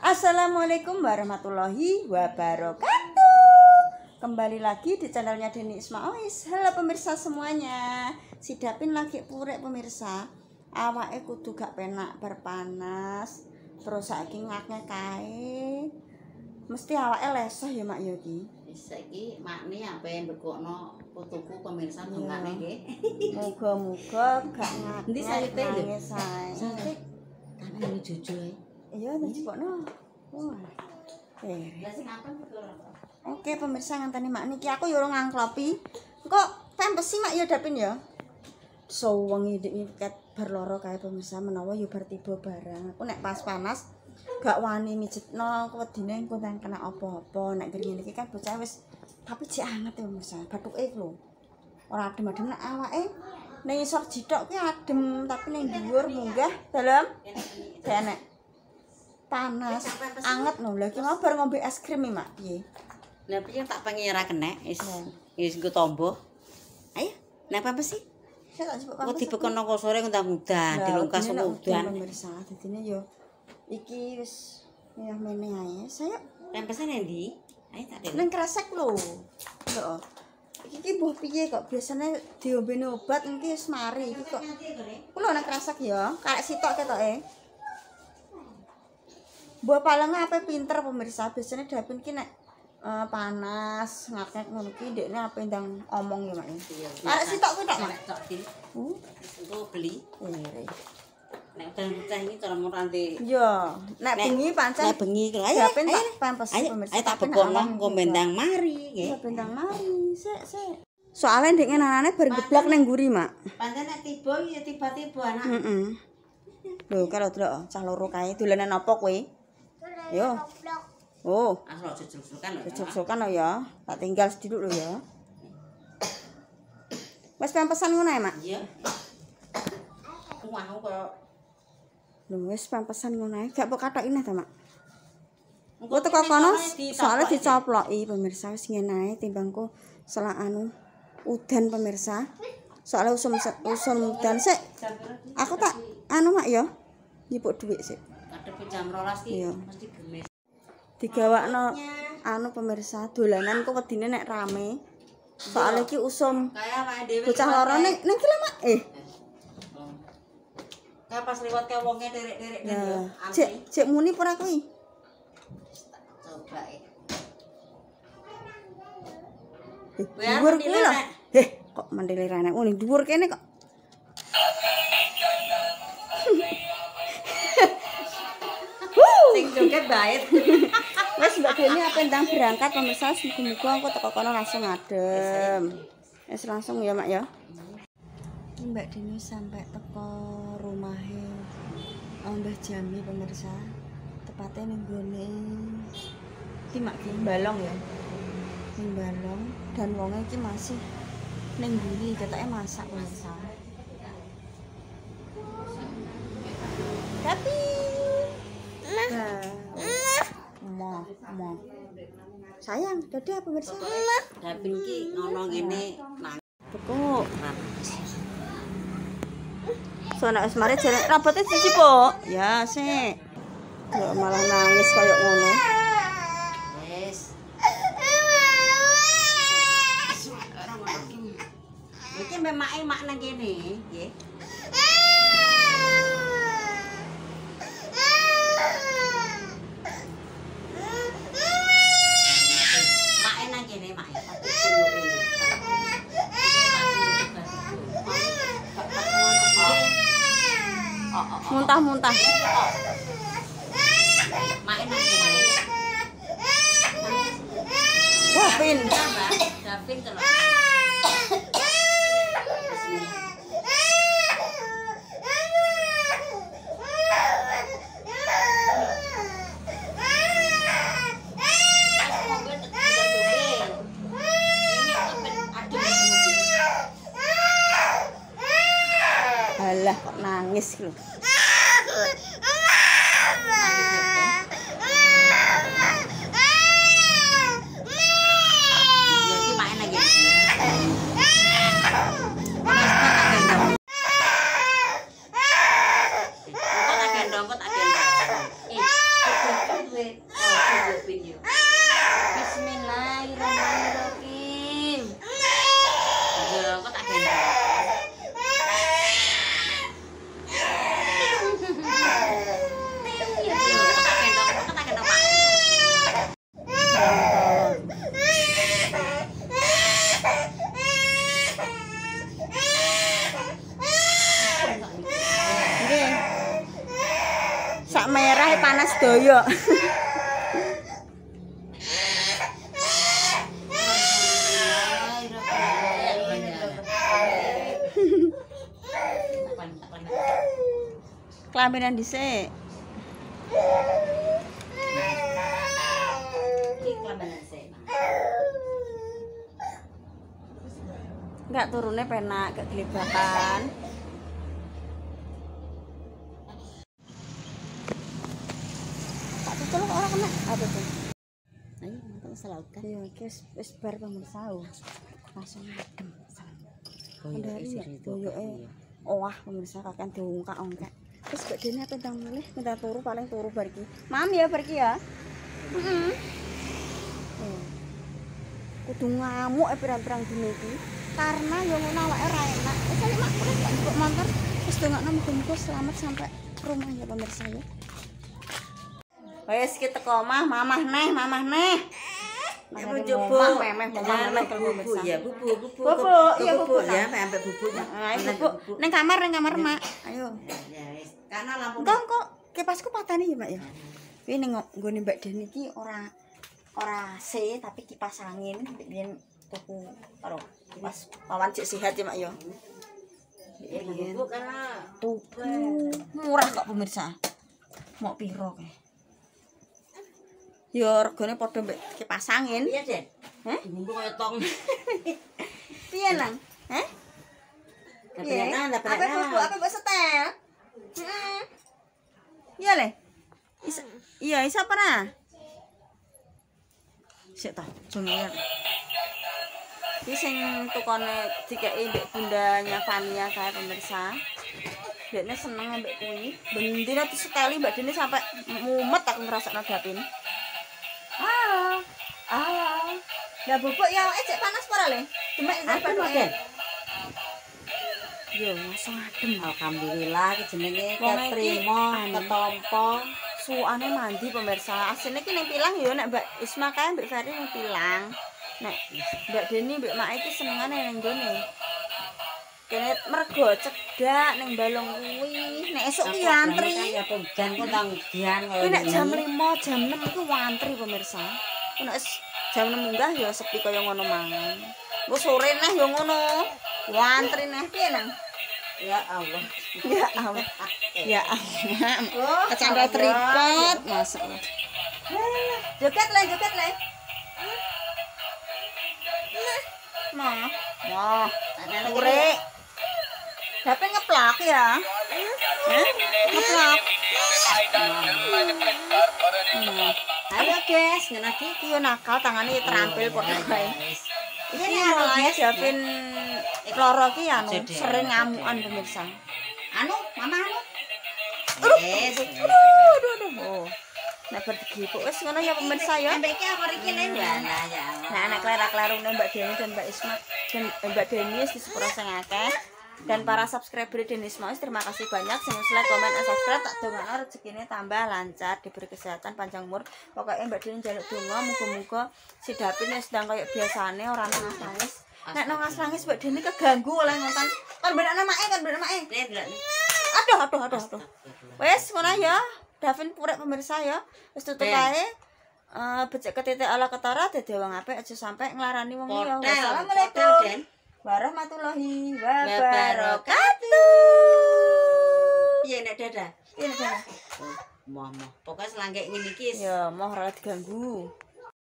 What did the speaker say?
Assalamualaikum warahmatullahi wabarakatuh. Kembali lagi di channelnya Deni Ismaois. Halo pemirsa semuanya. Si Dapin lagi purek pemirsa. Awake kudu gak penak berpanas. Terus saiki ngakne kae. Mesti awake lesah ya mak ya iki. Saiki makne ape mbekokno putuku pemirsa dongane nggih. Muga-muga gak ngakne. Endi sayute lho? Sayute Kan ini jujur. iya dicipokno. Wah. Lah sing apa betul? Oke pemirsa nganteni mak niki aku yo ora ngangklopi. Kok tempesi mak ya Dapin ya. Sewengi iki ket berloro kae pemirsa menawa yo bar tiba barang. Aku nek pas panas gak wani mijetno wedine engko nang kena apa-apa. Nek ngene iki kan bocah wis tapi jek anget ya pemirsa. Bathuke lho. Ora adem-adem nek awake ning isor jithok kuwi adem tapi ning dhuwur munggah dalam enek. Panas, anget no. Lagi mau bar ngombe es krim iki, Mak. Piye? Lah piye tak pengen ora kena wis nggo tombo. Ayo, nek apa sih? Saya tak sebut Kok dibekono kok sore ngundah-undah dilungkas udan. Pemirsa, dadine yo iki wis ya mene ae. Saya Rempesen endi? Ayo tak dene. nang kresek lho. Heeh. Iki mbuh piye kok biasane diombene obat iki wis mari iki kok. Kulo nang kresek ya, karek sitok ketoke. Mbah paling apa pinter pemirsa, biasanya Dapin ki nek panas ngakek ngono ki ndekne apa ndang omong ya mak. Karek sitok kuwi tok mak. Tok di. Engko beli. Nek udan pecah iki cara murante. Iya, nek bengi pancen. Nek bengi ayo. Dapin tak pampes pemirsa. Ayo tak bekono engko bendang mari nggih. Iya bendang mari. Sik. Soale ndek ngenanane bar geblak ning nguri mak. Pancen nek tiba ya tiba-tiba anak. Heeh. Lho kalau delok cah loro kae dolanan apa kowe? Yo. Oh, Asal jejeg-jegan lho. jejeg-jegan ya. Tak tinggal sedikit lho ya. Wes pampesan ngono ae, Mak. Iya. Wah, kok Lho wis pampesan ngono ae. Gak mbok kathok ineh ta, Mak. Engko teko kono soalnya dicoploki pemirsa wis ngene ae timbangku selak anu udan pemirsa. Soalnya usum udan sik. Aku tak anu Mak ya. Nyipuk dhuwit sik. kadepe jam 12 ki Iya. mesti gemes. Digawakno anu pemirsa dolanan kok wedine nek rame. Soalnya iki usum Kayak awake dhewe. bocah loro ning ki lho Mak. Kayak pas liwat ke wonge derek-derek Ya, ya. cek muni ora kuwi. Coba ya. Dhuwur kuwi lho. Kok mandele renek ngene dhuwur kene kok. Sing joget bait. Wes Mbak Deni apa ndang berangkat pemirsa muga-muga engko teko kono langsung adem. Wes langsung ya Mak ya. Mbak Deni sampai teko rumahe Mbah Jami pemirsa. Tepatnya ning gone iki Mak ki Balong ya. Ning Balong dan wonge iki masih ning mburi ketoke masak pemirsa. Tapi Mama. Sayang, dadah pemirsa. Dapin ki ngono ngene nang Bekuk. Soalnya wis mari jare rabote dicipuk. Ya, sik. Kok malah nangis kayak ngono. wis. Iki memake mak nang kene, nggih. Make nang kene, mak. Muntah-muntah. Make nang kene. Dapin. Dapin terus. Alah kok nangis lho. Iki main lagi. Bismillahirrahmanirrahim. Ya, kok tak gendong. Nggih. Sak merah panas doyo. Kelaminan dhisik. Enggak turunnya penak, gak gelibakan. Tak tutul kok ora kena. Apa tuh? Ayo, mantap selaukan. Iya, iki wis bar pemirsa. Langsung adem. Kendari ya doyoke. Wah, pemirsa kakean diungkak-ungkak. Terus Mbak Dene apa ndang mulih minta turu paling turu bar iki. Mam ya bar iki ya. Heeh. Kudu ngamuk pirang-pirang dino iki karena yo ngono awake ora enak. Wis ayo mak kok motor wis dongakno muga-muga selamat sampai rumah ya pemirsa ya. Wis ki teko omah, mamah neh. Ibu coba memeh bubu ya, bubu. Bubu, iya bubu ya, sampai bubunya. Ayo bubu, ning kamar mak. Ayo. Ya wis. Karena lampu Kok kipasku pateni ya, Mbak ya. Kuwi ning nggone Mbak Deni iki ora C tapi kipas angin biyen tuku karo kipas pawan cek sehat ya, Mak ya. bubu karena Tuku murah kok pemirsa. Mau piro kae? Ya regane padha mbek kipas angin. iya, Den. Heh? Bumbu kaya tong. Piye nang? Heh? Dapat Apa mbok setel? Heeh. Iya le. Iya, isa apa sik ta, jongnya. Iki sing tukone dikeki mbek bundanya Fania kae pemirsa. Dekne seneng ambek kuwi. Bendina diseteli Mbak Dene sampai mumet aku ngrasakno dapin. Lah bubuk ya cek panas ora le? Demek Apa Den? Yo, langsung adem. Alhamdulillah iki jenenge Wong ketrima, iki, ketompo. Suane mandi pemirsa. Asline ki ning Pilang yo nek Mbak Isma kae Mbak Ferry ning Pilang. Nek Mbak Deni Mbak Mak iki senengane ning gone. Kene mergo cedak ning balong kuwi. Nek esuk ki antri. Ya hujan kok tang dian Kuwi nek jam 5, jam 6 iku antri pemirsa. Nek jam 6 munggah ya sepi kaya ngono mangan. Engko sore neh ya ngono. Antri neh piye nang? Ya Allah. Ya Allah. Ya Allah. Kecandol tripod, masyaallah. Joget le. Nah. Ure. Dapat ngeplak ya? Ngeplak. Ayo guys, ngene iki Iki yo nakal tangane terampil padha bae. Iki Ini mulai guys. Davin loro ki anu Jadi. sering ngamukan pemirsa. Mama anu. Yes. Aduh. Oh. Nek berdigipuk wis ngono ya pemirsa ya. Ambek iki aku iki le ya. Ya. Nah, anak klara-klarune Mbak Deni dan Mbak Isma dan Mbak Deni wis disepuro sing akeh. Dan para subscriber Denis Maus terima kasih banyak. Sing like, komen, dan subscribe tak dongakno rezekine tambah lancar, diberi kesehatan panjang umur. Pokoknya Mbak Deni njaluk donga muga-muga si Dapin wis ndang kaya biasane ora nangis. Nek nangis Mbak Deni keganggu oleh nonton. Kan benakne make. Aduh. Wes ngono ya. Davin purek pemirsa ya. Wis tutup ae. Becek ketitik ala ketara dadi wong apik aja sampai nglarani wong liya. Wassalamualaikum warahmatullahi wabarakatuh. Iya nek dadah. Ini kan. Mama, pokoknya selangkek ngene iki Ya, mau ora diganggu.